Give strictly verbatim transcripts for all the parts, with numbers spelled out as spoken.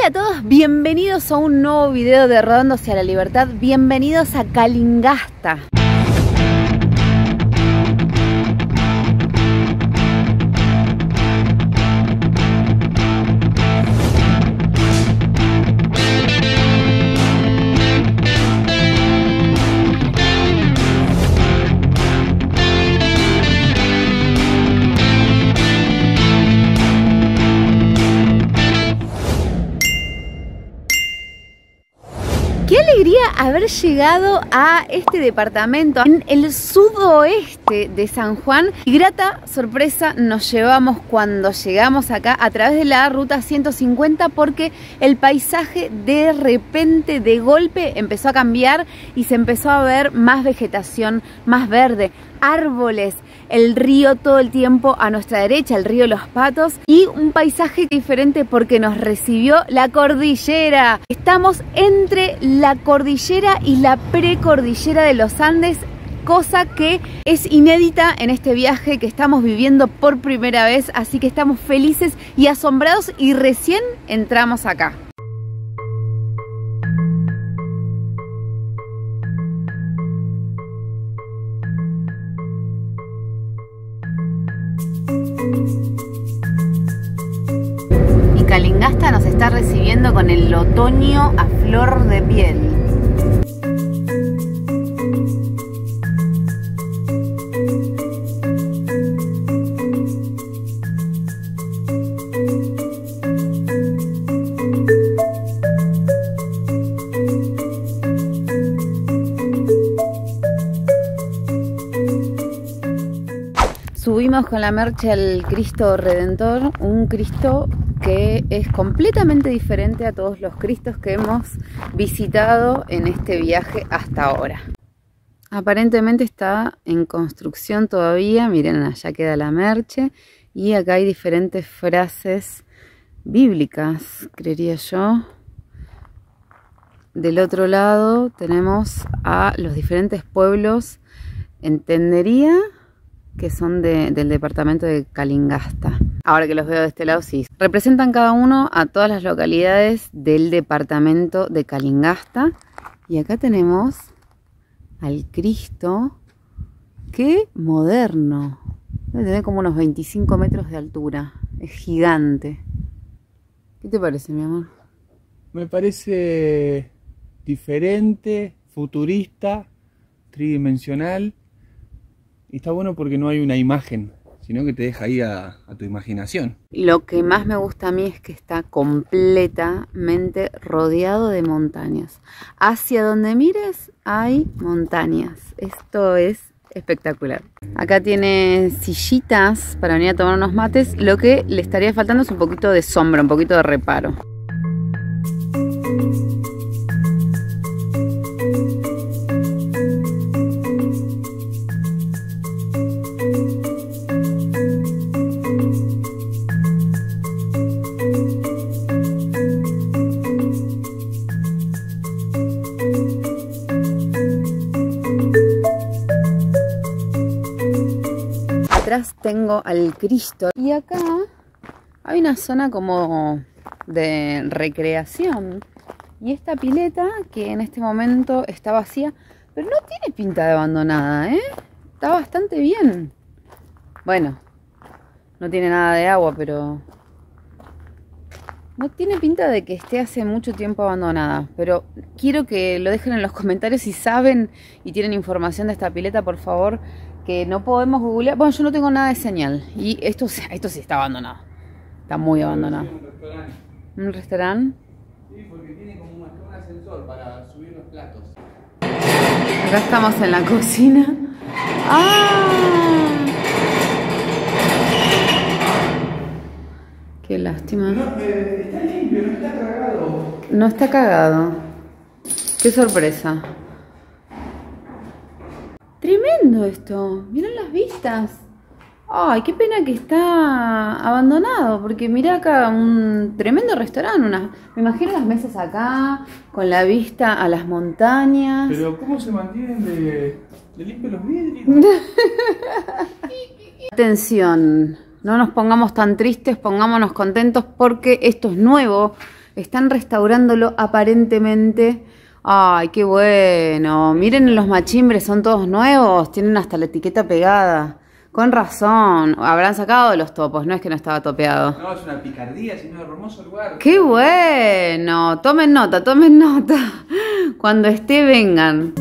Hola a todos, bienvenidos a un nuevo video de Rodando hacia la Libertad. Bienvenidos a Calingasta. Qué alegría haber llegado a este departamento en el sudoeste de San Juan. Y grata sorpresa nos llevamos cuando llegamos acá a través de la ruta ciento cincuenta, porque el paisaje de repente, de golpe, empezó a cambiar y se empezó a ver más vegetación, más verde, árboles, el río todo el tiempo a nuestra derecha, el río Los Patos, y un paisaje diferente porque nos recibió la cordillera. Estamos entre la cordillera y la precordillera de los Andes, cosa que es inédita en este viaje que estamos viviendo por primera vez, así que estamos felices y asombrados y recién entramos acá. Y Calingasta nos está recibiendo con el otoño a flor de piel. Subimos con la Merche al Cristo Redentor, un Cristo que es completamente diferente a todos los Cristos que hemos visitado en este viaje hasta ahora. Aparentemente está en construcción todavía, miren, allá queda la Merche, y acá hay diferentes frases bíblicas, creería yo. Del otro lado tenemos a los diferentes pueblos, entendería que son de, del departamento de Calingasta. Ahora que los veo de este lado, sí. Representan cada uno a todas las localidades del departamento de Calingasta. Y acá tenemos al Cristo. ¡Qué moderno! Debe tener como unos veinticinco metros de altura. Es gigante. ¿Qué te parece, mi amor? Me parece diferente, futurista, tridimensional. Y está bueno porque no hay una imagen, sino que te deja ahí a, a tu imaginación. Lo que más me gusta a mí es que está completamente rodeado de montañas. Hacia donde mires hay montañas. Esto es espectacular. Acá tiene sillitas para venir a tomar unos mates. Lo que le estaría faltando es un poquito de sombra, un poquito de reparo. Atrás tengo al Cristo y acá hay una zona como de recreación, y esta pileta que en este momento está vacía, pero no tiene pinta de abandonada, ¿eh? Está bastante bien. Bueno, no tiene nada de agua, pero no tiene pinta de que esté hace mucho tiempo abandonada. Pero quiero que lo dejen en los comentarios si saben y tienen información de esta pileta, por favor, que no podemos googlear. Bueno, yo no tengo nada de señal. Y esto, esto sí está abandonado. Está muy abandonado. Un restaurante. ¿Un restaurante? Sí, porque tiene como un, un ascensor para subir los platos. Acá estamos en la cocina. ¡Ah! Qué lástima. No, eh, está limpio, no está cagado. No está cagado. Qué sorpresa. Tremendo esto. Miren las vistas. Ay, qué pena que está abandonado, porque mirá acá un tremendo restaurante. Una, me imagino las mesas acá, con la vista a las montañas. Pero ¿cómo se mantienen de, de limpio los vidrios? Atención, no nos pongamos tan tristes, pongámonos contentos porque esto es nuevo. Están restaurándolo aparentemente. Ay, qué bueno. Miren los machimbres, son todos nuevos. Tienen hasta la etiqueta pegada. Con razón. Habrán sacado los topos, no es que no estaba topeado. No, es una picardía, sino un hermoso lugar. ¡Qué bueno! Tomen nota, tomen nota. Cuando esté, vengan.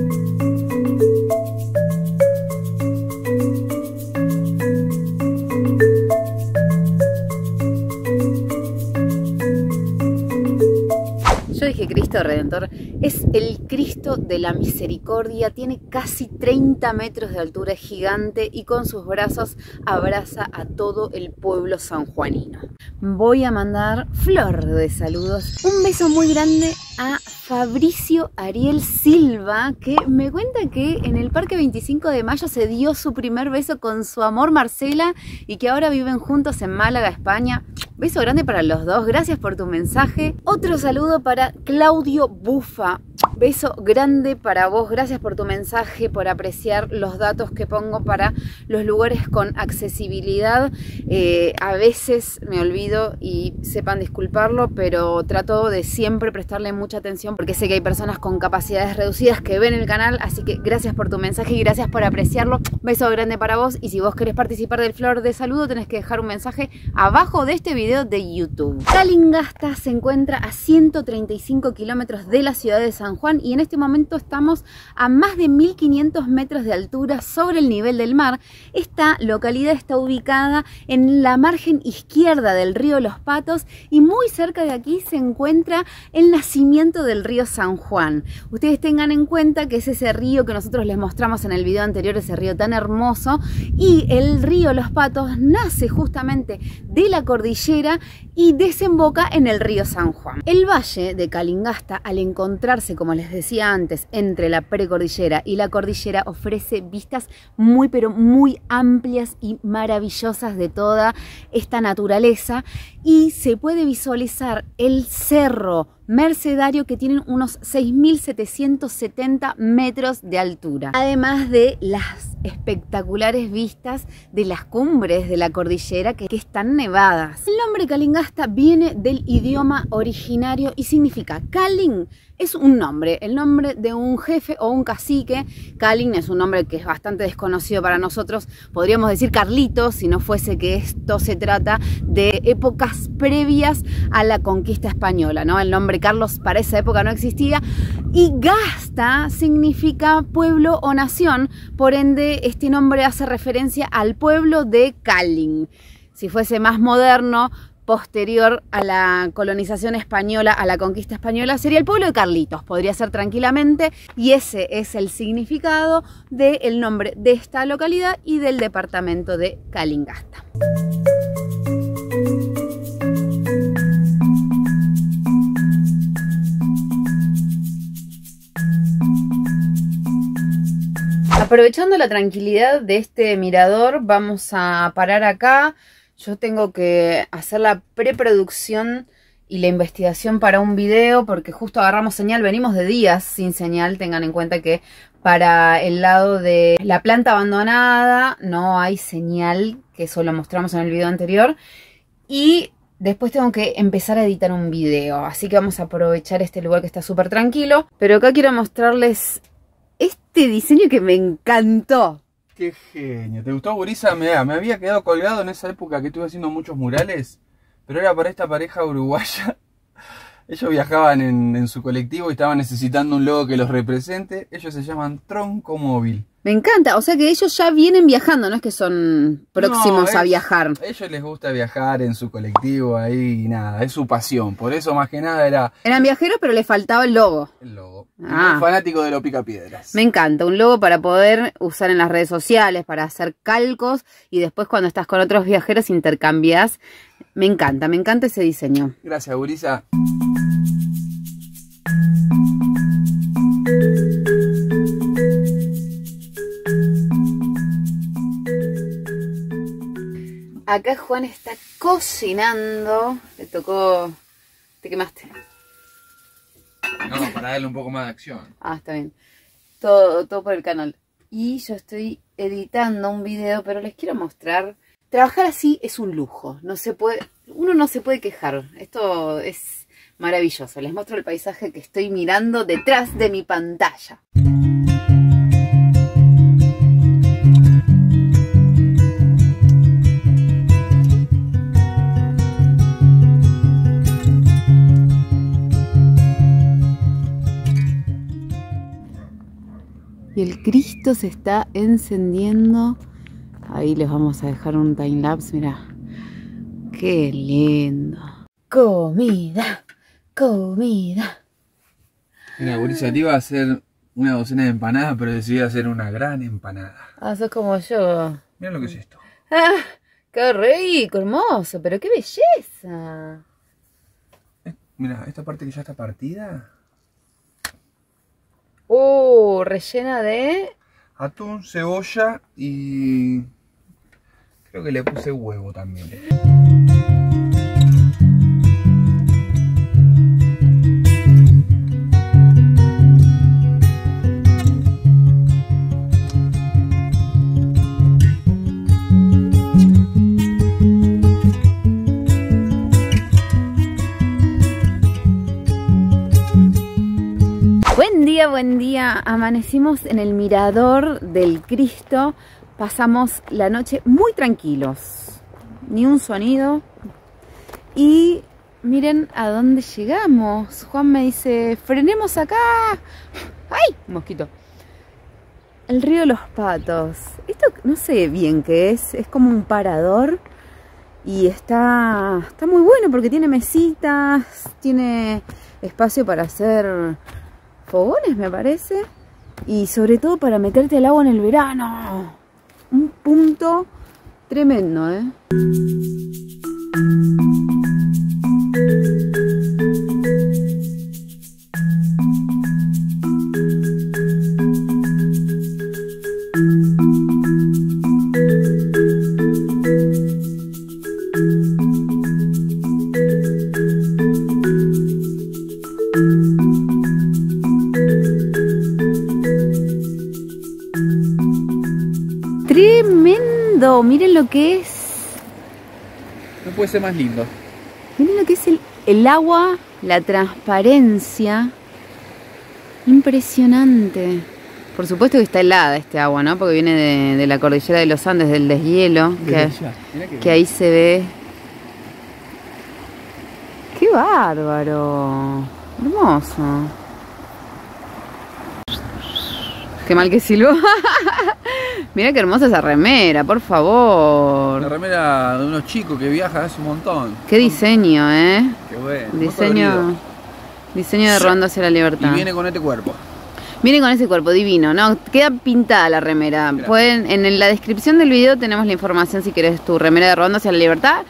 Yo dije Cristo Redentor, es el Cristo de la Misericordia, tiene casi treinta metros de altura, es gigante y con sus brazos abraza a todo el pueblo sanjuanino. Voy a mandar flor de saludos, un beso muy grande a Fabricio Ariel Silva, que me cuenta que en el Parque veinticinco de mayo se dio su primer beso con su amor Marcela y que ahora viven juntos en Málaga, España. Beso grande para los dos, gracias por tu mensaje. Otro saludo para Claudio Bufa. Beso grande para vos, gracias por tu mensaje, por apreciar los datos que pongo para los lugares con accesibilidad. Eh, a veces me olvido y sepan disculparlo, pero trato de siempre prestarle mucha atención porque sé que hay personas con capacidades reducidas que ven el canal, así que gracias por tu mensaje y gracias por apreciarlo. Beso grande para vos y si vos querés participar del flor de saludo tenés que dejar un mensaje abajo de este video de YouTube. Calingasta se encuentra a ciento treinta y cinco kilómetros de la ciudad de San Juan y en este momento estamos a más de mil quinientos metros de altura sobre el nivel del mar. Esta localidad está ubicada en la margen izquierda del río Los Patos y muy cerca de aquí se encuentra el nacimiento del río San Juan. Ustedes tengan en cuenta que es ese río que nosotros les mostramos en el video anterior, ese río tan hermoso, y el río Los Patos nace justamente de la cordillera y desemboca en el río San Juan. El valle de Calingasta, al encontrarse, como les decía antes, entre la precordillera y la cordillera, ofrece vistas muy pero muy amplias y maravillosas de toda esta naturaleza y se puede visualizar el cerro Mercedario, que tienen unos seis mil setecientos setenta metros de altura, además de las espectaculares vistas de las cumbres de la cordillera que, que están nevadas. El nombre Calingasta viene del idioma originario y significa Calin. Es un nombre, el nombre de un jefe o un cacique. Calin es un nombre que es bastante desconocido para nosotros. Podríamos decir Carlitos si no fuese que esto se trata de épocas previas a la conquista española, ¿no? El nombre Carlos para esa época no existía. Y Gasta significa pueblo o nación. Por ende, este nombre hace referencia al pueblo de Calin. Si fuese más moderno, posterior a la colonización española, a la conquista española, sería el pueblo de Carlitos, podría ser tranquilamente, y ese es el significado del nombre de esta localidad y del departamento de Calingasta. Aprovechando la tranquilidad de este mirador, vamos a parar acá. Yo tengo que hacer la preproducción y la investigación para un video porque justo agarramos señal, venimos de días sin señal. Tengan en cuenta que para el lado de la planta abandonada no hay señal, que eso lo mostramos en el video anterior. Y después tengo que empezar a editar un video, así que vamos a aprovechar este lugar que está súper tranquilo. Pero acá quiero mostrarles este diseño que me encantó. Qué genio. ¿Te gustó, Gurisa? Me, me había quedado colgado en esa época que estuve haciendo muchos murales, pero era para esta pareja uruguaya. Ellos viajaban en, en su colectivo y estaban necesitando un logo que los represente. Ellos se llaman Tronco Móvil. Me encanta, o sea que ellos ya vienen viajando, no es que son próximos no, es, a viajar. A ellos les gusta viajar en su colectivo ahí y nada, es su pasión. Por eso más que nada era... Eran viajeros pero les faltaba el logo. El logo. Ah. Un fanático de los picapiedras. Me encanta, un logo para poder usar en las redes sociales, para hacer calcos y después cuando estás con otros viajeros intercambias. Me encanta, me encanta ese diseño. Gracias, Gurisa. Acá Juan está cocinando. Le tocó... ¿Te quemaste? No, para darle un poco más de acción. Ah, está bien. Todo, todo por el canal. Y yo estoy editando un video, pero les quiero mostrar. Trabajar así es un lujo. No se puede, uno no se puede quejar. Esto es Maravilloso, les muestro el paisaje que estoy mirando detrás de mi pantalla. Y el Cristo se está encendiendo. Ahí les vamos a dejar un timelapse, mirá. Qué lindo. Comida, comida. Mira, Gurisa, te iba a hacer una docena de empanadas, pero decidí hacer una gran empanada. Ah, sos como yo. Mira lo que es esto. Ah, qué rico, hermoso, pero qué belleza. Mira, esta parte que ya está partida. Uh, rellena de... Atún, cebolla y... creo que le puse huevo también. Buen día, buen día. Amanecimos en el mirador del Cristo. Pasamos la noche muy tranquilos. Ni un sonido. Y miren a dónde llegamos. Juan me dice, frenemos acá. ¡Ay! Mosquito. El río Los Patos. Esto no sé bien qué es. Es como un parador. Y está, está muy bueno porque tiene mesitas. Tiene espacio para hacer... fogones, me parece, y sobre todo para meterte al agua en el verano. Un punto tremendo, ¿eh? Tremendo, miren lo que es. No puede ser más lindo. Miren lo que es el, el agua, la transparencia. Impresionante. Por supuesto que está helada este agua, ¿no? Porque viene de, de la cordillera de los Andes, del deshielo. Que, que, que ahí se ve. ¡Qué bárbaro! Hermoso. Qué mal que silbo. Mira qué hermosa esa remera, por favor. La remera de unos chicos que viajan hace un montón. Qué diseño, ¿eh? Qué bueno. Diseño, diseño de Robando hacia la Libertad. Y viene con este cuerpo. Viene con ese cuerpo divino, ¿no? Queda pintada la remera. Gracias. Pueden, en la descripción del video tenemos la información si querés tu remera de Robando hacia la Libertad.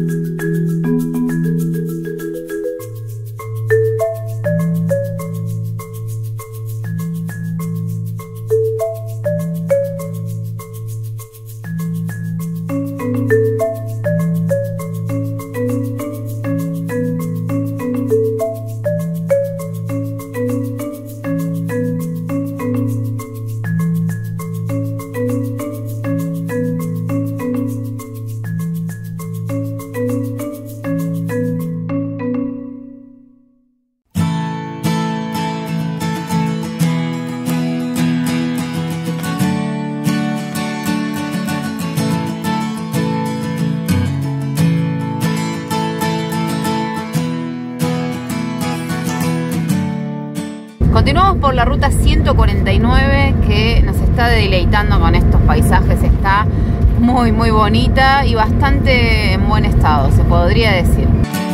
Continuamos por la ruta ciento cuarenta y nueve que nos está deleitando con estos paisajes. Está muy muy bonita y bastante en buen estado, se podría decir.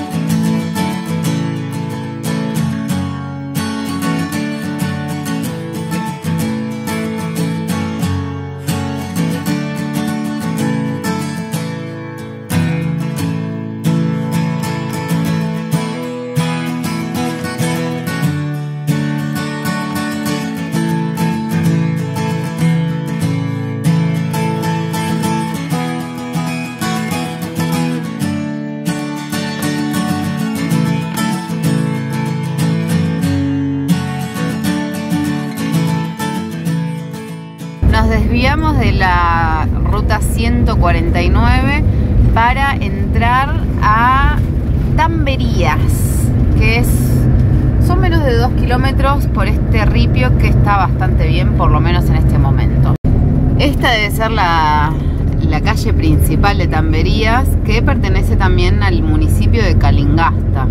Nos desviamos de la ruta ciento cuarenta y nueve para entrar a Tamberías, que es son menos de dos kilómetros por este ripio que está bastante bien, por lo menos en este momento. Esta debe ser la, la calle principal de Tamberías, que pertenece también al municipio de Calingasta.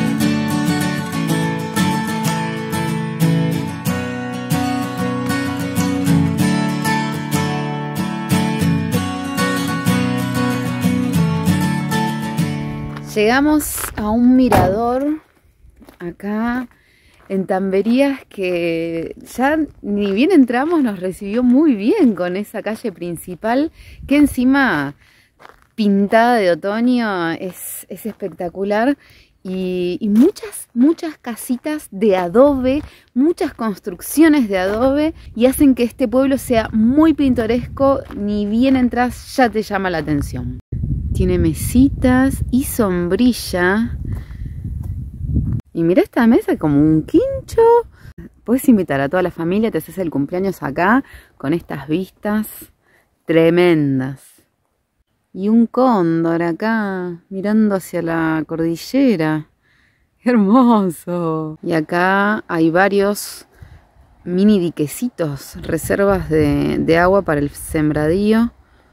Llegamos a un mirador acá en Tamberías que ya ni bien entramos nos recibió muy bien con esa calle principal que encima pintada de otoño es, es espectacular y, y muchas, muchas casitas de adobe, muchas construcciones de adobe y hacen que este pueblo sea muy pintoresco, ni bien entras ya te llama la atención. Tiene mesitas y sombrilla. Y mira esta mesa como un quincho. Puedes invitar a toda la familia, te haces el cumpleaños acá con estas vistas tremendas. Y un cóndor acá mirando hacia la cordillera. ¡Hermoso! Y acá hay varios mini diquecitos, reservas de, de agua para el sembradío.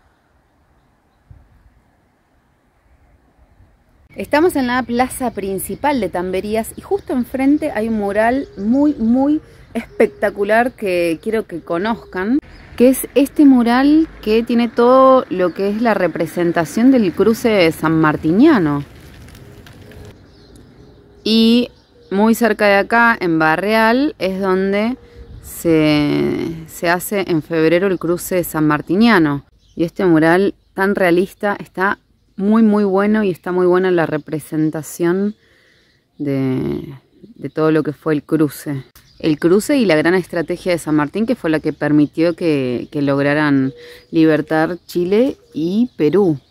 Estamos en la plaza principal de Tamberías y justo enfrente hay un mural muy, muy espectacular que quiero que conozcan, que es este mural que tiene todo lo que es la representación del cruce sanmartiniano. Y muy cerca de acá, en Barreal, es donde se, se hace en febrero el cruce sanmartiniano. Y este mural tan realista está muy muy bueno y está muy buena la representación de, de todo lo que fue el cruce. El cruce y la gran estrategia de San Martín, que fue la que permitió que, que lograran libertar Chile y Perú.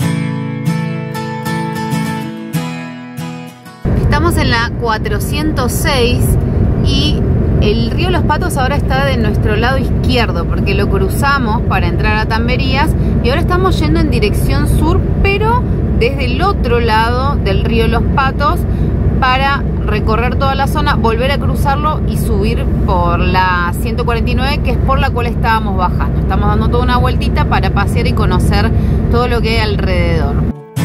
Estamos en la cuatrocientos seis y el río Los Patos ahora está de nuestro lado izquierdo porque lo cruzamos para entrar a Tamberías y ahora estamos yendo en dirección sur, pero desde el otro lado del río Los Patos para recorrer toda la zona, volver a cruzarlo y subir por la ciento cuarenta y nueve, que es por la cual estábamos bajando. Estamos dando toda una vueltita para pasear y conocer todo lo que hay alrededor.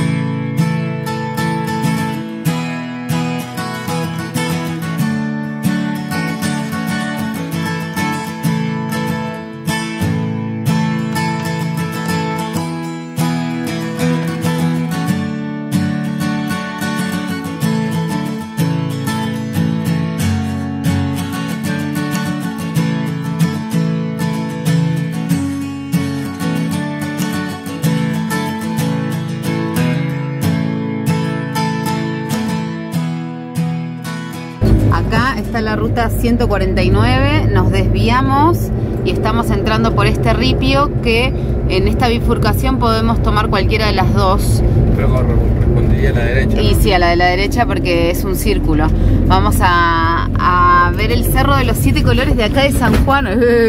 Acá está la ruta ciento cuarenta y nueve, nos desviamos y estamos entrando por este ripio que en esta bifurcación podemos tomar cualquiera de las dos. Pero correspondería a la derecha, ¿no? Y sí, a la de la derecha porque es un círculo. Vamos a, a ver el Cerro de los Siete Colores de acá de San Juan.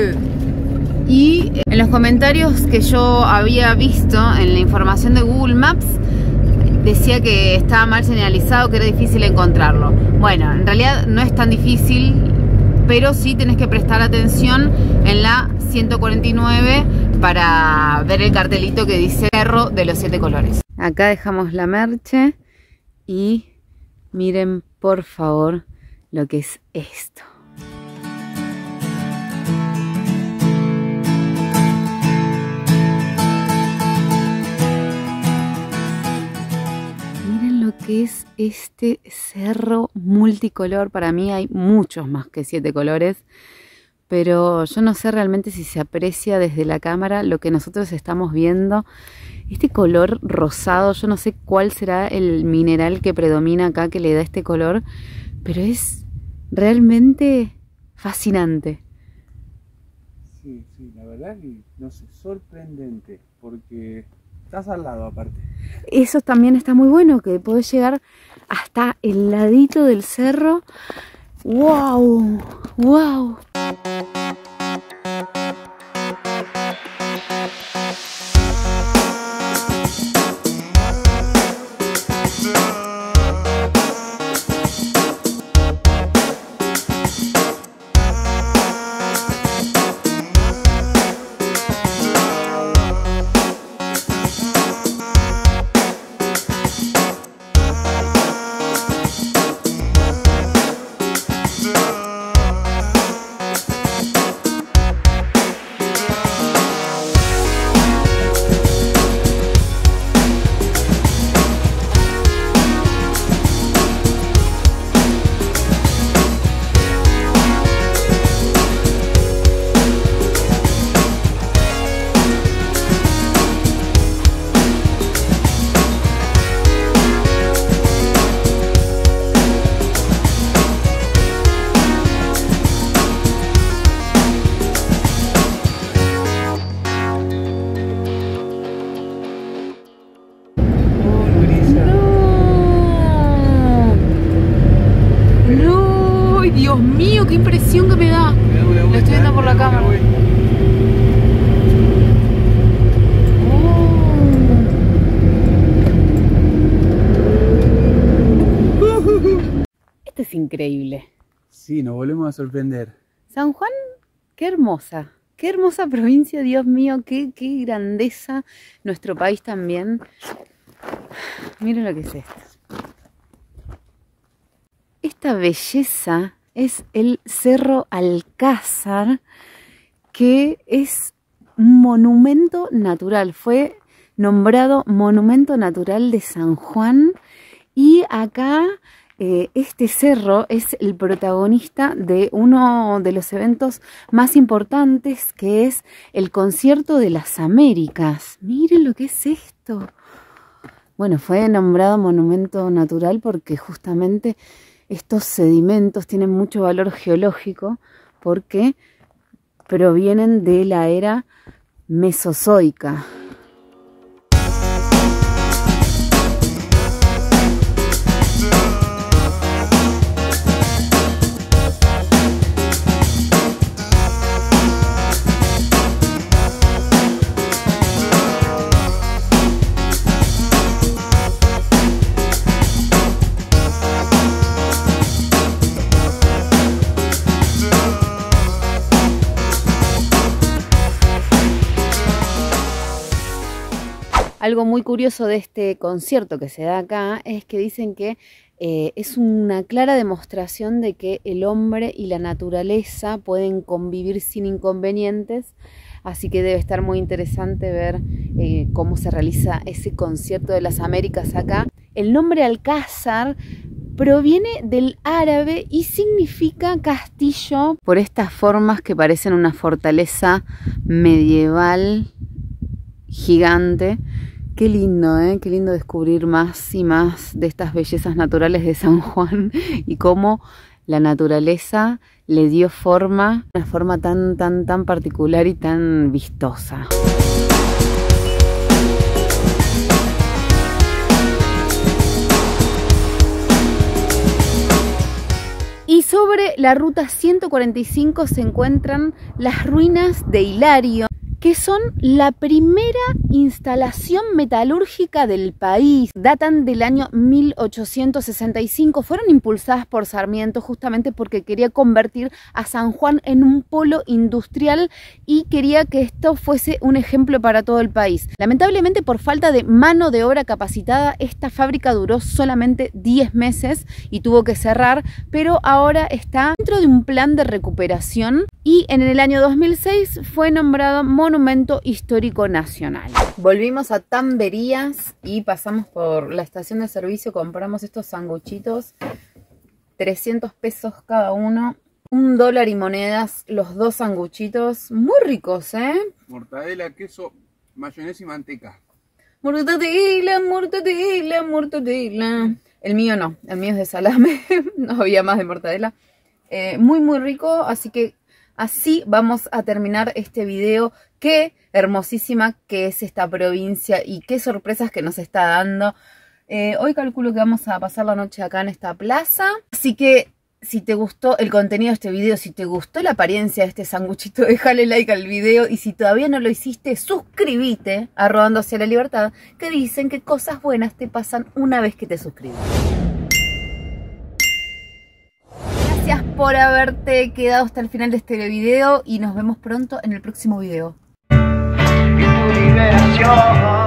Y en los comentarios que yo había visto en la información de Google Maps, decía que estaba mal señalizado, que era difícil encontrarlo. Bueno, en realidad no es tan difícil, pero sí tenés que prestar atención en la ciento cuarenta y nueve para ver el cartelito que dice Cerro de los Siete Colores. Acá dejamos la merche y miren por favor lo que es esto. Que es este cerro multicolor. Para mí hay muchos más que siete colores, pero yo no sé realmente si se aprecia desde la cámara lo que nosotros estamos viendo. Este color rosado, yo no sé cuál será el mineral que predomina acá que le da este color, pero es realmente fascinante. Sí, sí, la verdad que no sé, sorprendente, porque estás al lado aparte. Eso también está muy bueno, que podés llegar hasta el ladito del cerro. ¡Wow! ¡Wow! Dios mío, qué impresión que me da. Lo estoy viendo por la cámara. Esto es increíble. Sí, nos volvemos a sorprender. San Juan, qué hermosa. Qué hermosa provincia, Dios mío, qué, qué grandeza. Nuestro país también. Miren lo que es esto. Esta belleza es el Cerro Alcázar, que es un monumento natural. Fue nombrado Monumento Natural de San Juan. Y acá eh, este cerro es el protagonista de uno de los eventos más importantes, que es el Concierto de las Américas. Miren lo que es esto. Bueno, fue nombrado Monumento Natural porque justamente estos sedimentos tienen mucho valor geológico porque provienen de la era mesozoica. Algo muy curioso de este concierto que se da acá es que dicen que eh, es una clara demostración de que el hombre y la naturaleza pueden convivir sin inconvenientes, así que debe estar muy interesante ver eh, cómo se realiza ese Concierto de las Américas acá. El nombre Alcázar proviene del árabe y significa castillo por estas formas que parecen una fortaleza medieval gigante. Qué lindo, ¿eh? Qué lindo descubrir más y más de estas bellezas naturales de San Juan y cómo la naturaleza le dio forma, una forma tan, tan, tan particular y tan vistosa. Y sobre la ruta ciento cuarenta y cinco se encuentran las ruinas de Hilario, que son la primera instalación metalúrgica del país. Datan del año mil ochocientos sesenta y cinco. Fueron impulsadas por Sarmiento justamente porque quería convertir a San Juan en un polo industrial y quería que esto fuese un ejemplo para todo el país. Lamentablemente, por falta de mano de obra capacitada, esta fábrica duró solamente diez meses y tuvo que cerrar, pero ahora está dentro de un plan de recuperación y en el año dos mil seis fue nombrado Monumento Histórico Nacional. Volvimos a Tamberías y pasamos por la estación de servicio, compramos estos sanguchitos, trescientos pesos cada uno, un dólar y monedas los dos sanguchitos, muy ricos, ¿eh? Mortadela, queso, mayonesa y manteca. Mortadela, mortadela, mortadela. El mío no, el mío es de salame, no había más de mortadela. Eh, muy muy rico, así que así vamos a terminar este video. Qué hermosísima que es esta provincia y qué sorpresas que nos está dando. Eh, hoy calculo que vamos a pasar la noche acá en esta plaza. Así que si te gustó el contenido de este video, si te gustó la apariencia de este sanguchito, déjale like al video. Y si todavía no lo hiciste, suscríbete a Rodando hacia la Libertad, que dicen que cosas buenas te pasan una vez que te suscribes. Gracias por haberte quedado hasta el final de este video y nos vemos pronto en el próximo video. Liberación.